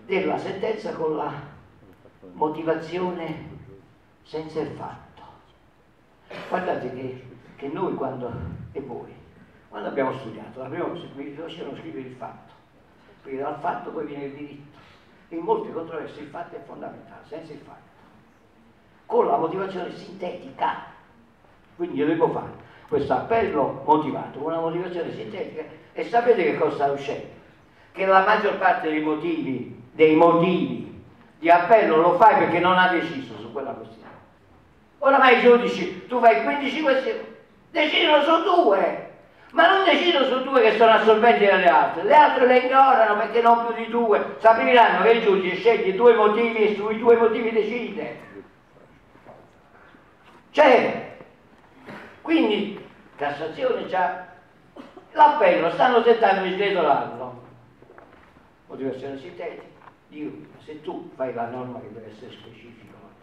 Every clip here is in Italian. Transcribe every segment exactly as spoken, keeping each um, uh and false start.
della sentenza con la motivazione senza il fatto. Guardate che, che noi quando, e voi, quando abbiamo studiato, la prima cosa che mi facevano scrivere il fatto, perché dal fatto poi viene il diritto. In molte controversie il fatto è fondamentale, senza il fatto. Con la motivazione sintetica, quindi io devo fare questo appello motivato con una motivazione sintetica, e sapete che cosa sta uscendo? Che la maggior parte dei motivi, dei motivi di appello lo fai perché non ha deciso su quella questione. Oramai i giudici, tu fai quindici questioni, decidono su due, ma non decidono su due che sono assorbenti dalle altre, le altre le ignorano perché non più di due, capiranno che il giudice sceglie due motivi e sui due motivi decide. Cioè, quindi Cassazione già, l'appello, stanno tentando di sgretollarlo. Motivazione sintetica, dico, se tu fai la norma che deve essere specifica,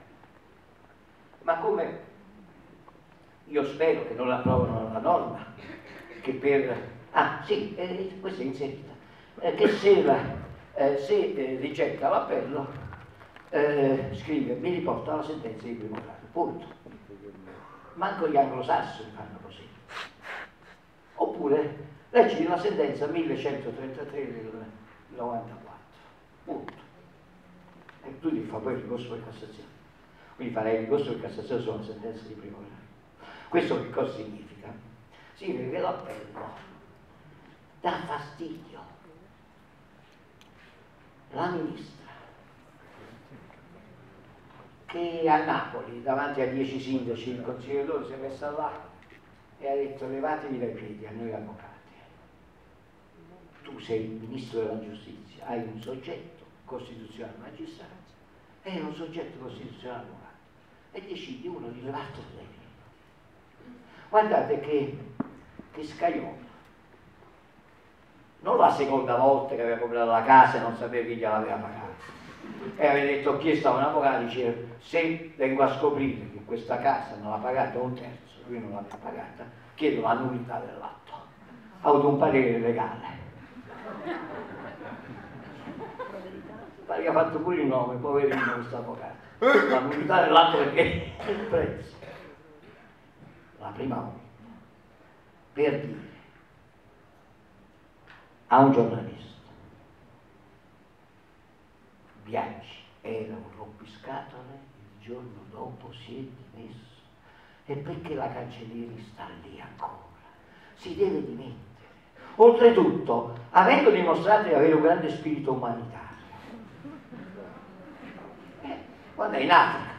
ma come io spero che non la approvano la norma, che per, ah sì, eh, questa è inserita, eh, che se, la, eh, se eh, rigetta l'appello, eh, scrive, mi riporta la sentenza di primo grado, punto. Manco gli anglosassoni fanno così. Oppure leggi la sentenza millecentotrentatré del novantaquattro, punto. E tu ti fai poi il ricorso per Cassazione. Quindi farei il ricorso per Cassazione sulla sentenza di primo grado. Questo che cosa significa? Significa che l'appello dà fastidio. La ministra, che a Napoli, davanti a dieci sindaci, il consigliere si è messa là e ha detto levatevi dai piedi a noi avvocati. Tu sei il ministro della giustizia, hai un soggetto costituzionale magistrato e un soggetto costituzionale avvocato e decidi uno di levartelo dai piedi. Guardate che, che scaglione. Non la seconda volta che aveva comprato la casa e non sapeva chi gliel'aveva pagata. E aveva detto, ho chiesto a un avvocato, diceva, se vengo a scoprire che questa casa non l'ha pagata un terzo, lui non l'aveva pagata, chiedo la nullità dell'atto. Ha avuto un parere legale. Pare che ha fatto pure il nome, poverino questo avvocato. La nullità dell'atto perché è il prezzo. La prima volta, per dire a un giornalista, Biaggi era un rompiscatole, il giorno dopo si è dimesso. E perché la Cancellieri sta lì ancora? Si deve dimettere. Oltretutto, avendo dimostrato di avere un grande spirito umanitario, eh, quando è in Africa,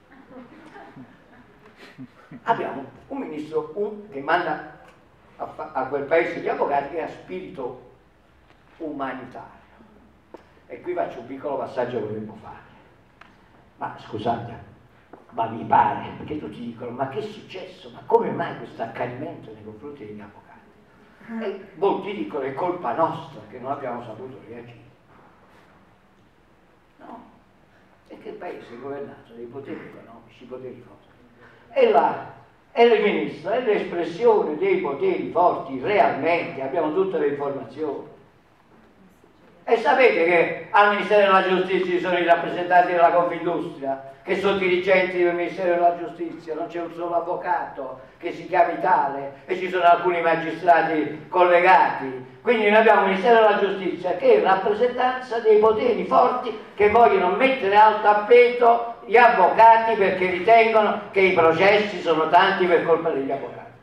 abbiamo un ministro un, che manda a, a quel paese gli avvocati che ha spirito umanitario. E qui faccio un piccolo passaggio che volevo fare. Ma scusate, ma mi pare, perché tutti dicono, ma che è successo? Ma come mai questo accanimento nei confronti degli avvocati? E molti dicono è colpa nostra che non abbiamo saputo reagire. No, perché il paese è governato dai poteri economici, poteri forti. E là, è il ministro, è l'espressione dei poteri forti realmente, abbiamo tutte le informazioni. E sapete che al Ministero della Giustizia ci sono i rappresentanti della Confindustria, che sono dirigenti del Ministero della Giustizia, non c'è un solo avvocato che si chiami tale e ci sono alcuni magistrati collegati. Quindi noi abbiamo il Ministero della Giustizia che è rappresentanza dei poteri forti che vogliono mettere al tappeto gli avvocati perché ritengono che i processi sono tanti per colpa degli avvocati.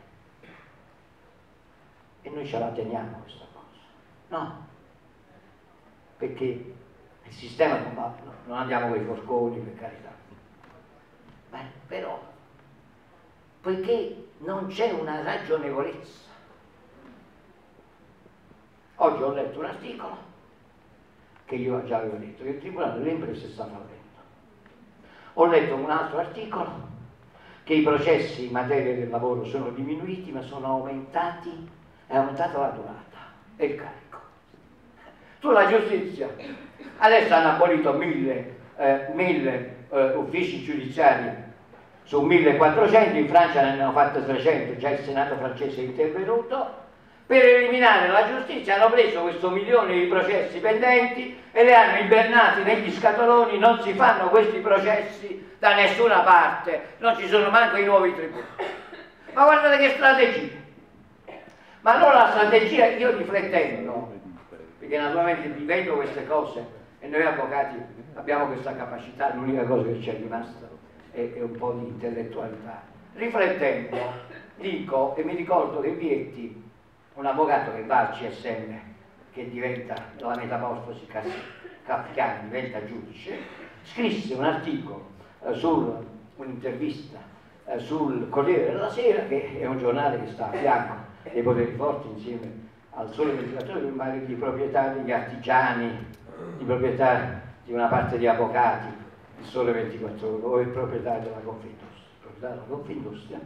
E noi ce la teniamo questa cosa. No. Perché il sistema non va, non andiamo con i forconi, per carità. Beh, però, poiché non c'è una ragionevolezza. Oggi ho letto un articolo che io già avevo detto, che il Tribunale delle Imprese sta fallendo. Ho letto un altro articolo che i processi in materia del lavoro sono diminuiti, ma sono aumentati, è aumentata la durata e il carico. Sulla giustizia, adesso hanno abolito mille, eh, mille eh, uffici giudiziari su millequattrocento, in Francia ne hanno fatto trecento, già il Senato francese è intervenuto, Per eliminare la giustizia hanno preso questo milione di processi pendenti e li hanno ibernati negli scatoloni, non si fanno questi processi da nessuna parte, non ci sono manco i nuovi tribunali. Ma guardate che strategia! Ma allora la strategia, io riflettendo, perché naturalmente vivendo queste cose, e noi avvocati abbiamo questa capacità, l'unica cosa che ci è rimasta è, è un po' di intellettualità. Riflettendo, dico, e mi ricordo che Vietti, un avvocato che va al C S M, che diventa la metamorfosi kafkiana, diventa giudice, scrisse un articolo eh, su un'intervista eh, sul Corriere della Sera, che è un giornale che sta a fianco dei poteri forti insieme al Sole ventiquattro Ore, ma di proprietà degli artigiani, di proprietà di una parte di avvocati, il Sole ventiquattro Ore, o il proprietario della Confindustria. Il proprietario della Confindustria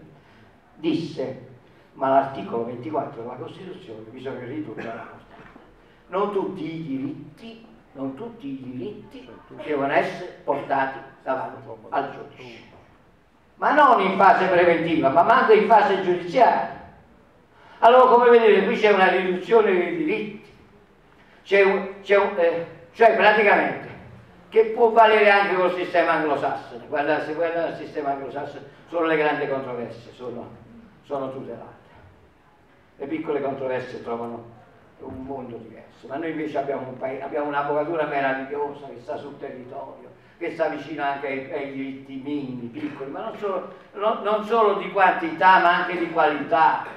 disse: ma l'articolo ventiquattro della Costituzione bisogna ridurre alla portata. Non tutti i diritti, non tutti i diritti devono essere portati davanti al giudice. Ma non in fase preventiva, ma manco in fase giudiziaria. Allora, come vedete, qui c'è una riduzione dei diritti. C'è un, c'è un, eh, cioè praticamente, che può valere anche col sistema anglosassone. Guardate, se guardate il sistema anglosassone, solo le grandi controversie sono, sono tutelate. Le piccole controversie trovano un mondo diverso, ma noi invece abbiamo, un paese, abbiamo un'avvocatura meravigliosa che sta sul territorio, che sta vicino anche ai, ai diritti minimi, piccoli, ma non solo, non, non solo di quantità ma anche di qualità.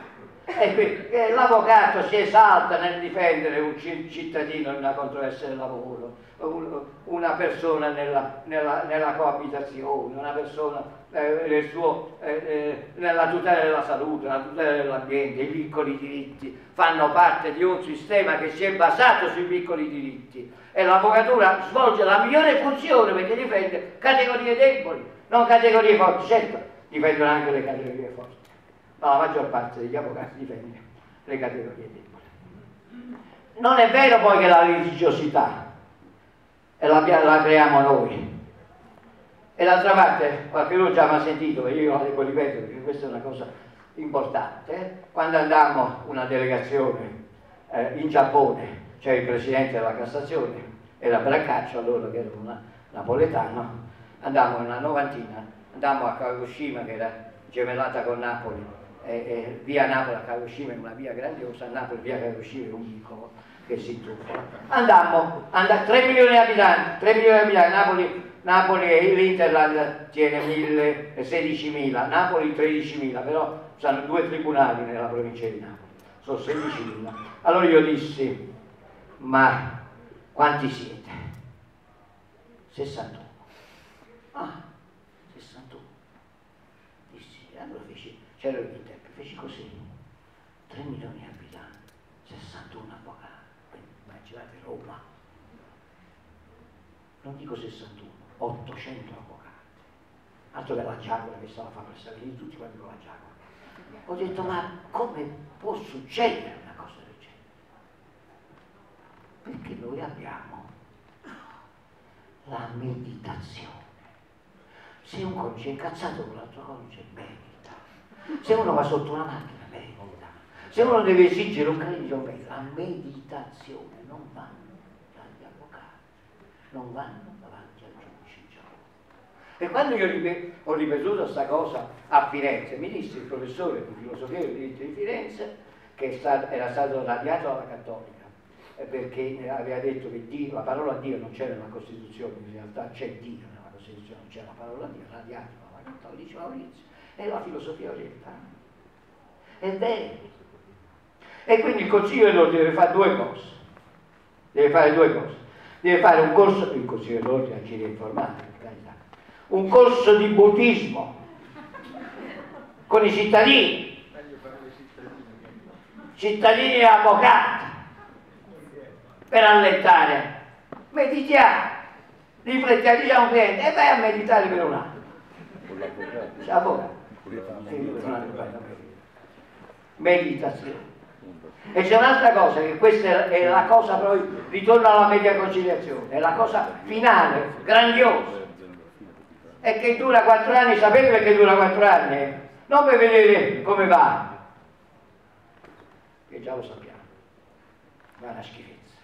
E l'avvocato si esalta nel difendere un cittadino in una controversia del lavoro, una persona nella, nella, nella coabitazione, una persona eh, nel suo, eh, eh, nella tutela della salute, nella tutela dell'ambiente. I piccoli diritti fanno parte di un sistema che si è basato sui piccoli diritti e l'avvocatura svolge la migliore funzione perché difende categorie deboli, non categorie forti. Certo, difendono anche le categorie forti, ma la maggior parte degli avvocati difende le categorie deboli. Non è vero poi che la litigiosità e la, la creiamo noi. E d'altra parte, qualcuno già mi ha sentito, e io la devo ripetere perché questa è una cosa importante, eh? Quando andammo una delegazione eh, in Giappone, c'era il presidente della Cassazione, era Brancaccio, allora che era una, napoletano, andammo una novantina, andammo a Kagoshima che era gemellata con Napoli, e, e via Napoli a Kagoshima è una via grandiosa, a Napoli via Kagoshima è un vicolo che si truffa. Andammo, andammo, tre milioni di abitanti, tre milioni di abitanti, Napoli, Napoli e l'Interland tiene sedicimila, Napoli tredicimila, però sono due tribunali nella provincia di Napoli, sono sedicimila. Allora io dissi: ma quanti siete? sessantuno. Ah, sessantuno. Dissi, allora feci, c'era l'interprete, feci così, tre milioni di abitanti, sessantuno avvocati, quindi immaginate Roma, non dico sessantuno, ottocento avvocati, altro che la Giacola che stava a fare per salire tutti quanti con la Giacola. Ho detto: ma come può succedere una cosa del genere? Perché noi abbiamo la meditazione. Se un coniuge è incazzato con l'altro coniuge, medita. Se uno va sotto una macchina, medita. Se uno deve esigere un credito, medita. La meditazione. Non vanno dagli avvocati, non vanno davanti al giudice in giorno. E quando io ho ripetuto questa cosa a Firenze, mi disse il professore di filosofia del diritto di Firenze, che era stato radiato dalla Cattolica, perché aveva detto che Dio, la parola Dio non c'era nella Costituzione, in realtà c'è Dio nella Costituzione, non c'è la parola Dio, radiato dalla Cattolica, dice Maurizio, è la filosofia orientale. È vero. E quindi il Consiglio dell'Ordine deve fare due cose, deve fare due cose, deve fare un corso, il Consiglio dell'Ordine anche di informatica, un corso di buddismo con i cittadini, cittadini e avvocati, per allentare. Meditiamo, riflettiamo, diciamo cliente, e vai a meditare per un anno. C'è avvocato. Meditazione. E c'è un'altra cosa, che questa è la cosa, poi ritorno alla media conciliazione, è la cosa finale, grandiosa, è che dura quattro anni. Sapete perché dura quattro anni? Non per vedere come va. che già lo sappiamo, ma è una schifezza,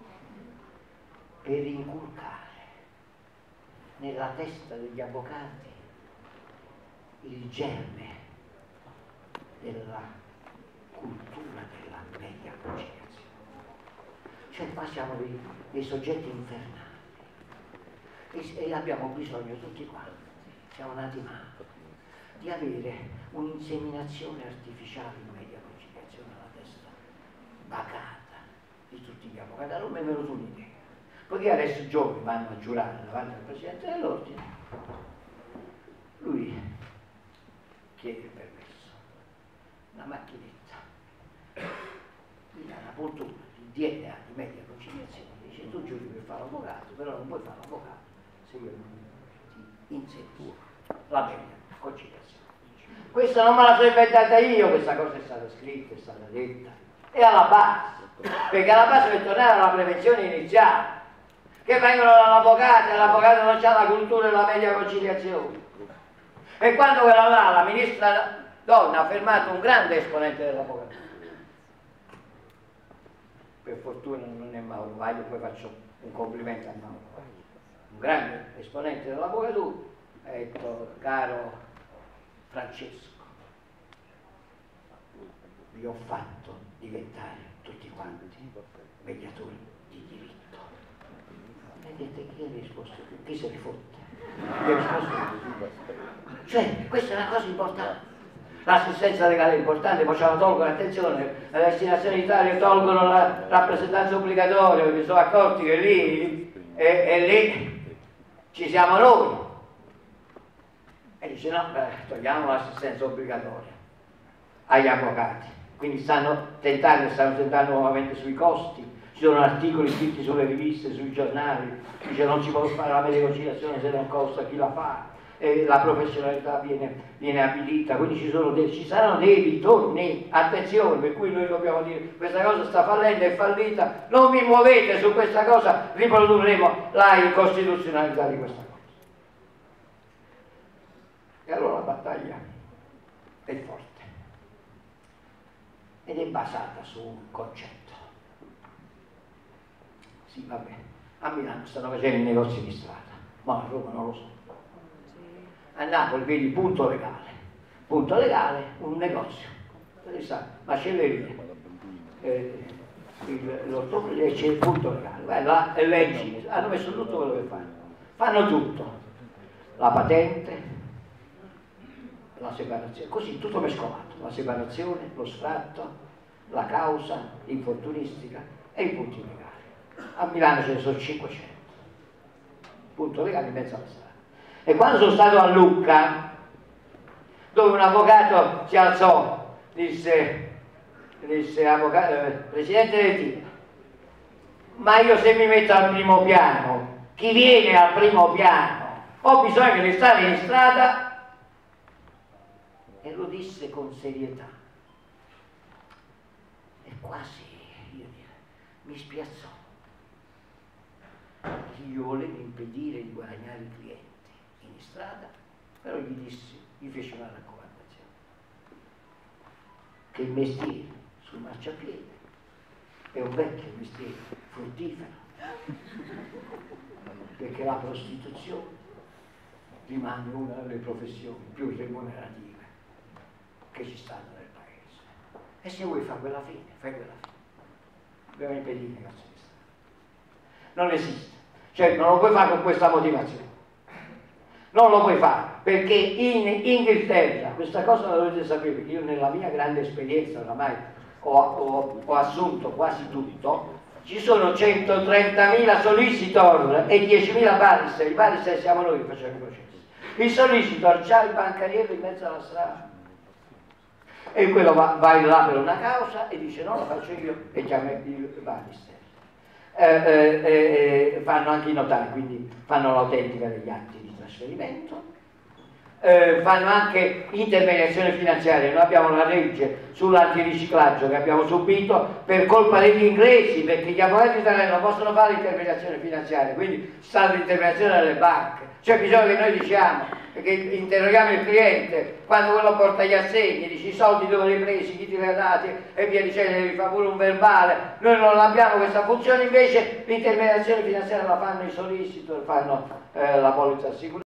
per inculcare nella testa degli avvocati il germe della cultura della media conciliazione. Cioè qua siamo dei, dei soggetti infernali e, e abbiamo bisogno tutti quanti, siamo nati male, di avere un'inseminazione artificiale in media conciliazione nella testa bacata di tutti gli avvocati. Allora mi è venuta un'idea, poiché adesso i giovani vanno a giurare davanti al Presidente dell'Ordine, lui chiede il permesso, una macchinetta, gli dà una poltrona di D N A di media conciliazione, dice tu giuri per fare l'avvocato, però non puoi fare l'avvocato se io non ti inserisco la media conciliazione. Questa non me la sono inventata io, questa cosa è stata scritta, è stata detta, è alla base, perché alla base per tornare alla prevenzione iniziale, che vengono dall'avvocato e l'avvocato non ha la cultura della media conciliazione. E quando quella là, la ministra Donna, ha fermato un grande esponente dell'avvocatura, per fortuna non è Mauro Vaglio, poi faccio un complimento a Mauro Vaglio, un grande esponente dell'avvocatura, ha detto: caro Francesco, vi ho fatto diventare tutti quanti mediatori di diritto. E dite, chi ha risposto? Chi se ne fotte? Chi ha risposto? Cioè, questa è una cosa importante. L'assistenza legale è importante, poi ce la tolgono, attenzione, le destinazioni d'Italia tolgono la rappresentanza obbligatoria, perché sono accorti che lì, e, e lì ci siamo noi. E dice no, beh, togliamo l'assistenza obbligatoria agli avvocati. Quindi stanno tentando, stanno tentando nuovamente sui costi. Ci sono articoli scritti sulle riviste, sui giornali, dice non si può fare la media conciliazione se non costa chi la fa. E la professionalità viene, viene abilita, quindi ci, sono dei, ci saranno dei ritorni, attenzione, per cui noi dobbiamo dire questa cosa sta fallendo, è fallita, non vi muovete su questa cosa, riprodurremo la incostituzionalità di questa cosa. E allora la battaglia è forte ed è basata su un concetto. Sì, vabbè, a Milano stanno facendo i negozi di strada, ma a Roma non lo so. A Napoli vedi punto legale, punto legale, un negozio, macelleria, eh, l'ortofrutta e c'è il punto legale, vai là e leggi, hanno messo tutto quello che fanno, fanno tutto, la patente, la separazione, così tutto mescolato, la separazione, lo sfratto, la causa infortunistica e i punti legali. A Milano ce ne sono cinquecento, punto legale in mezzo alla strada. E quando sono stato a Lucca, dove un avvocato si alzò, disse, disse avvocato, eh, Presidente del T I N, ma io se mi metto al primo piano, chi viene al primo piano? Ho bisogno di stare in strada. E lo disse con serietà. E quasi, io mi spiazzò. Gli volevo impedire di guadagnare i clienti in strada, però gli dissi, gli feci una raccomandazione, che il mestiere sul marciapiede è un vecchio mestiere fruttifero, perché la prostituzione rimane una delle professioni più remunerative che ci stanno nel paese. E se vuoi fare quella fine, fai quella fine. Dobbiamo impedire i negozi di strada. Non esiste, cioè non lo puoi fare con questa motivazione. Non lo puoi fare, perché in Inghilterra, questa cosa la dovete sapere, perché io nella mia grande esperienza oramai ho, ho, ho assunto quasi tutto, ci sono centotrentamila solicitor e diecimila barrister, i barrister siamo noi che facciamo i processi. Il solicitor c'ha il bancariere in mezzo alla strada e quello va, va in là per una causa e dice no, lo faccio io e chiama il barrister. Eh, eh, eh, fanno anche i notari, quindi fanno l'autentica degli atti di trasferimento, eh, fanno anche intermediazione finanziaria. Noi abbiamo una legge sull'antiriciclaggio che abbiamo subito per colpa degli inglesi, perché gli avvocati italiani non possono fare intermediazione finanziaria, quindi sta l'intermediazione delle banche. Cioè bisogna che noi diciamo, che interroghiamo il cliente quando quello porta gli assegni, dici i soldi dove li hai presi, chi ti li ha dati e via dicendo, devi fare pure un verbale. Noi non abbiamo questa funzione, invece l'intermediazione finanziaria la fanno i solicitor, fanno eh, la polizza assicurativa.